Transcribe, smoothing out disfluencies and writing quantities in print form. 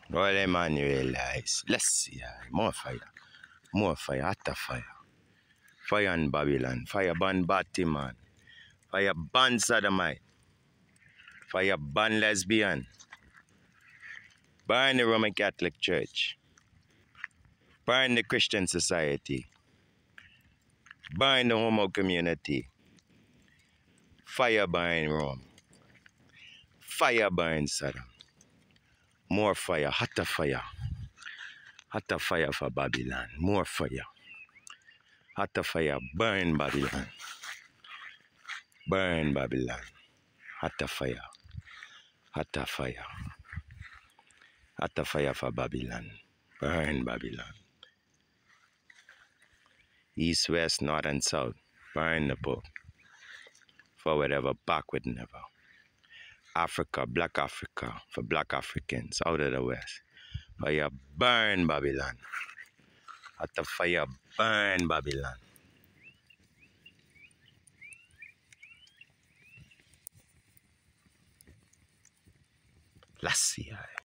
All Emmanuel eyes. Let's see. More fire. More fire. Hotter fire. Fire in Babylon. Fire ban Batman. Fire ban Sodomite. Fire ban lesbian. Burn the Roman Catholic Church. Burn the Christian society. Burn the homo community. Fire burn Rome. Fire burn Sodom. More fire. Hotter fire. Hotter fire for Babylon. More fire. Hotter fire. Burn Babylon. Burn Babylon. Hotter fire. Hotter fire. Hotter fire for Babylon. Burn Babylon. East, west, north, and south. Burn the Pope. Forward ever, backward never. Africa, black Africa, for black Africans out of the west. Fire burn Babylon. Hotter fire burn Babylon. Lassie.